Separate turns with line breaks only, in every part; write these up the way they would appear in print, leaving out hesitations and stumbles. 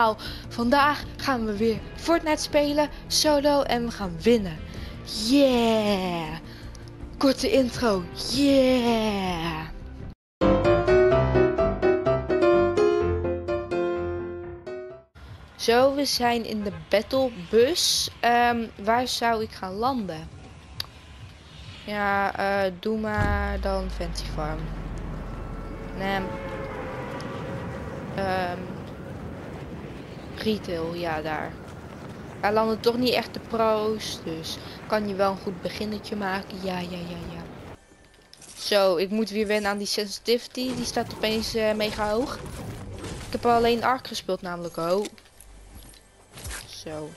allemaal. Vandaag gaan we weer Fortnite spelen, solo en we gaan winnen. Yeah! Korte intro, yeah! Zo, we zijn in de battlebus. Waar zou ik gaan landen? Ja, doe maar dan Ventifarm. Nee. Retail, ja, daar. Daar landen toch niet echt de pro's, dus kan je wel een goed beginnetje maken. Ja. Zo, ik moet weer wennen aan die sensitivity. Die staat opeens mega hoog. Ik heb alleen Ark gespeeld namelijk. Oh. Zo.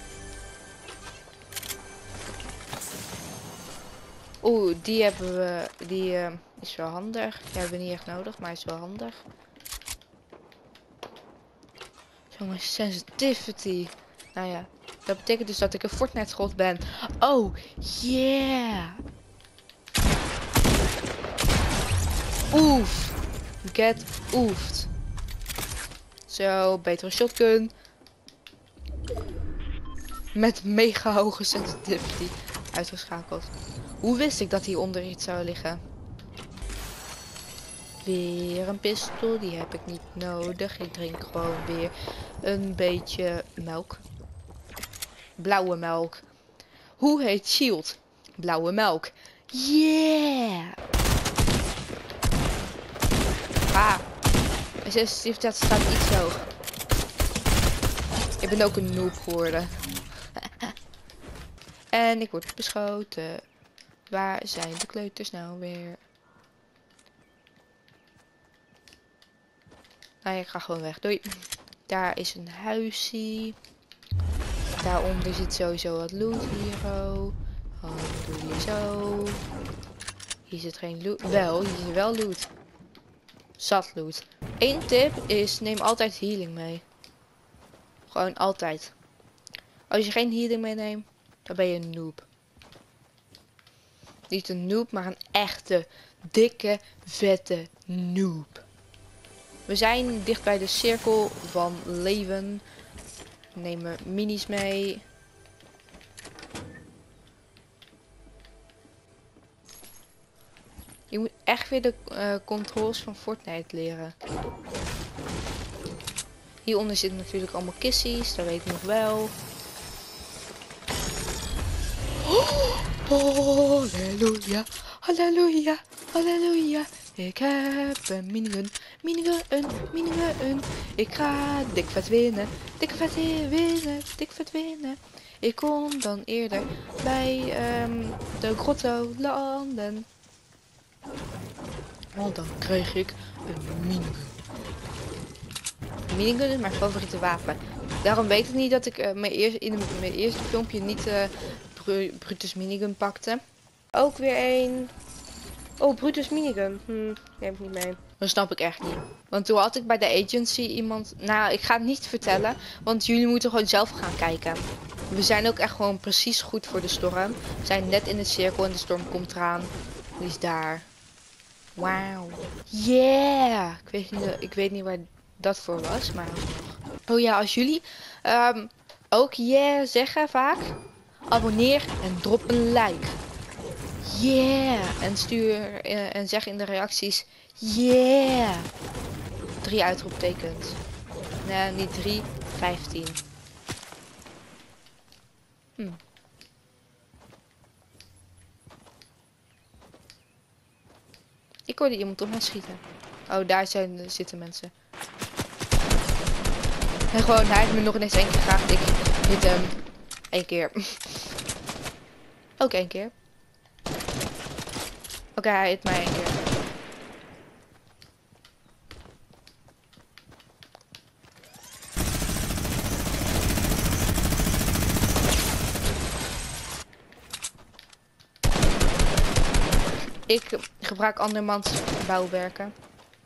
Oeh, die hebben we. Die is wel handig. Die hebben we niet echt nodig, maar is wel handig. Jongen, sensitivity. Nou ja, dat betekent dus dat ik een Fortnite god ben. Oh, yeah. Oef. Get oefd. Zo, betere shotgun. Met mega hoge sensitivity. Uitgeschakeld. Hoe wist ik dat hieronder iets zou liggen? Weer een pistool, die heb ik niet nodig. Ik drink gewoon weer een beetje melk. Blauwe melk. Hoe heet shield? Blauwe melk. Yeah! Ah, mijn sensitiviteit staat iets hoog. Ik ben ook een noob geworden. En ik word beschoten. Waar zijn de kleuters nou weer? Nou, ik ga gewoon weg. Doei. Daar is een huisje. Daaronder zit sowieso wat loot hier. Oh, doe je zo. Hier zit geen loot. Wel, hier zit wel loot. Zat loot. Eén tip is, neem altijd healing mee. Gewoon altijd. Als je geen healing meeneemt, dan ben je een noob. Niet een noob, maar een echte, dikke, vette noob. We zijn dicht bij de cirkel van leven. We nemen minis mee. Je moet echt weer de controls van Fortnite leren. Hieronder zitten natuurlijk allemaal kissies, dat weet ik nog wel. Oh, halleluja, halleluja, halleluja. Ik heb een minigun. Ik ga dik vet winnen. Dik vet winnen. Ik kon dan eerder bij de grotto landen. Want dan kreeg ik een minigun. Minigun is mijn favoriete wapen. Daarom weet ik niet dat ik in mijn eerste filmpje niet Brutus minigun pakte. Ook weer één. Oh, Brutus minigun. Die heb ik niet mee. Dat snap ik echt niet. Want toen had ik bij de agency iemand... Nou, ik ga het niet vertellen. Want jullie moeten gewoon zelf gaan kijken. We zijn ook echt gewoon precies goed voor de storm. We zijn net in de cirkel en de storm komt eraan. Die is daar. Wauw. Yeah. Ik weet niet waar dat voor was. Maar... Oh ja, als jullie ook yeah zeggen vaak. Abonneer en drop een like. Yeah! En stuur en zeg in de reacties yeah! 3 uitroeptekens. Nee, niet 3, 15. Ik hoorde iemand op mij schieten. Oh, daar zitten mensen. En gewoon, hij heeft me nog ineens 1 keer geraakt. Ik hit hem 1 keer. Ook 1 keer. Oké, hij hit mij 1 keer. Ik gebruik andermans bouwwerken.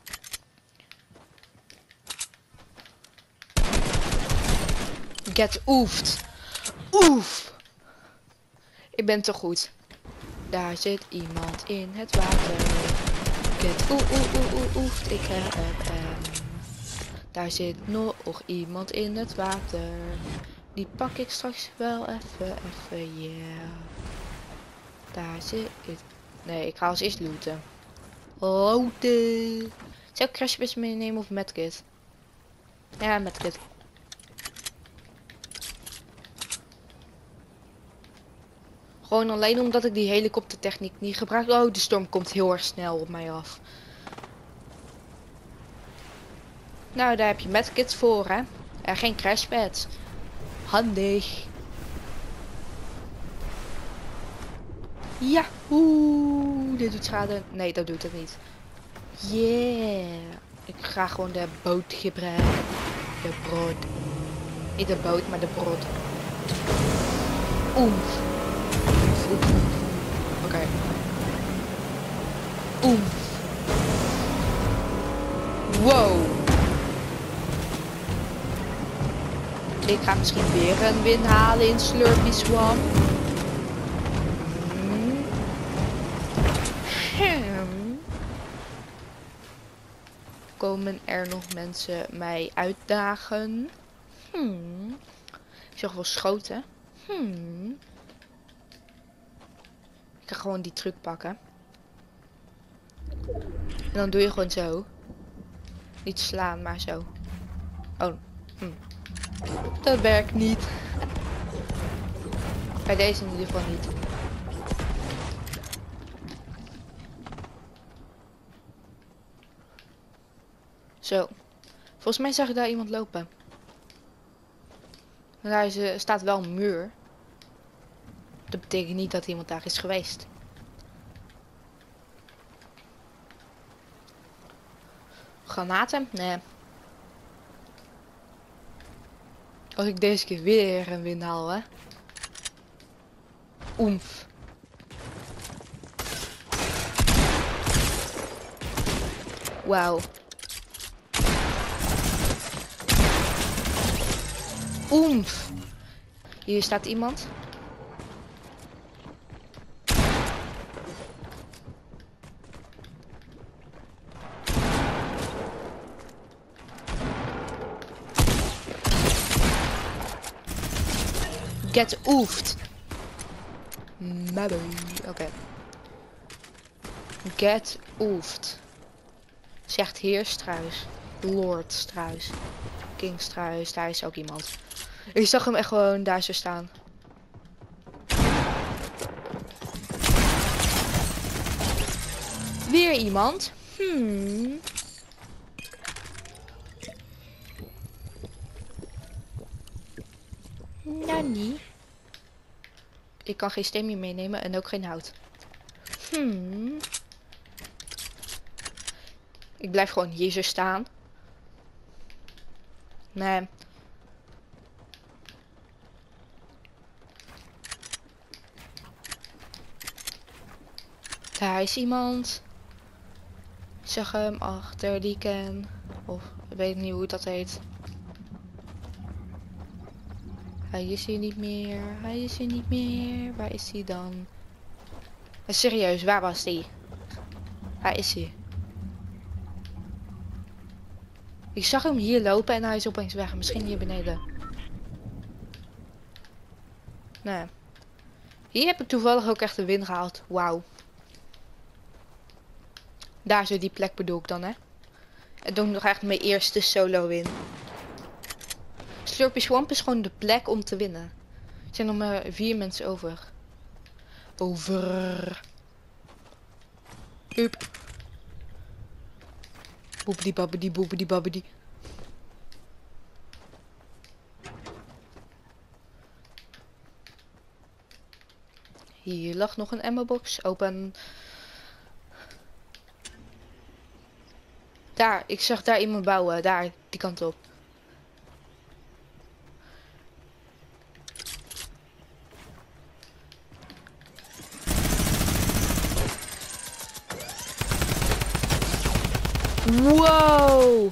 Get oefd. Oef. Ik ben te goed. Daar zit iemand in het water. Get oefd. Ik heb Daar zit nog iemand in het water. Die pak ik straks wel even, yeah. Daar zit het. Nee, ik ga als eerst looten. Looten. Zou ik crashbus meenemen of medkit? Ja, medkit. Gewoon alleen omdat ik die helikoptertechniek niet gebruik. Oh, de storm komt heel erg snel op mij af. Nou, daar heb je medkits voor, hè. Geen crashpads. Handig. Ja, dit doet schade. Nee, dat doet het niet. Yeah. Ik ga gewoon de boot gebruiken. De brood. Niet de boot, maar de brood. Oef. Oké. Oef. Wow. Ik ga misschien weer een win halen in Slurpy Swamp. Komen er nog mensen mij uitdagen? Ik zag wel schoten. Ik ga gewoon die truc pakken. En dan doe je gewoon zo. Niet slaan, maar zo. Oh. Dat werkt niet. Bij deze in ieder geval niet. Zo. Volgens mij zag ik daar iemand lopen. Daar staat wel een muur. Dat betekent niet dat iemand daar is geweest. Granaten? Nee. Als ik deze keer weer een win haal, hè. Oemf. Wauw. Oemf. Hier staat iemand. Get oefd. Oké. Get oefd. Zegt heer Struis. Lord Struis. King Struis. Daar is ook iemand. Ik zag hem echt gewoon daar zo staan. Weer iemand. Nani. Ik kan geen steen meer meenemen en ook geen hout. Ik blijf gewoon hier zo staan. Nee. Daar is iemand. Ik zag hem achter die can. Of ik weet niet hoe dat heet. Hij is hier niet meer. Hij is hier niet meer. Waar is hij dan? Serieus, waar was hij? Waar is hij? Ik zag hem hier lopen en hij is opeens weg. Misschien hier beneden. Nee. Hier heb ik toevallig ook echt een win gehaald. Wauw. Daar zo die plek bedoel ik dan, hè. En doe ik nog echt mijn eerste solo win. Slurpy Swamp is gewoon de plek om te winnen. Er zijn nog maar 4 mensen over. Hup. Boepedi babbedi boepedi babbedi. Hier lag nog een ammobox. Open. Daar, ik zag daar iemand bouwen. Daar, die kant op. Wow!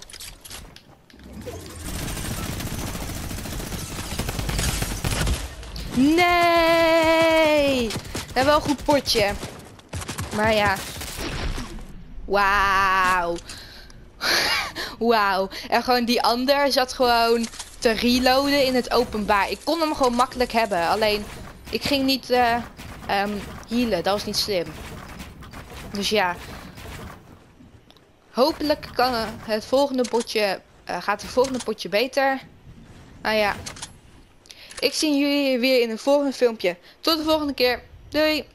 Nee! Dat is wel een goed potje. Maar ja. Wauw. Wauw. En gewoon die ander zat gewoon te reloaden in het openbaar. Ik kon hem gewoon makkelijk hebben. Alleen, ik ging niet healen. Dat was niet slim. Dus ja. Hopelijk kan het volgende potje, gaat het volgende potje beter. Nou ja. Ik zie jullie weer in een volgende filmpje. Tot de volgende keer. Doei.